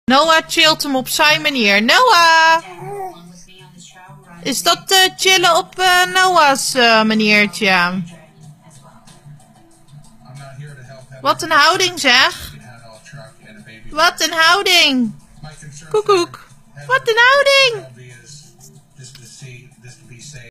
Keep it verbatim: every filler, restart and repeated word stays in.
Noah chillt hem op zijn manier. Noah! Is dat uh, chillen op uh, Noah's uh, maniertje? Wat een houding zeg. Wat een houding. Koekoek. Wat een houding.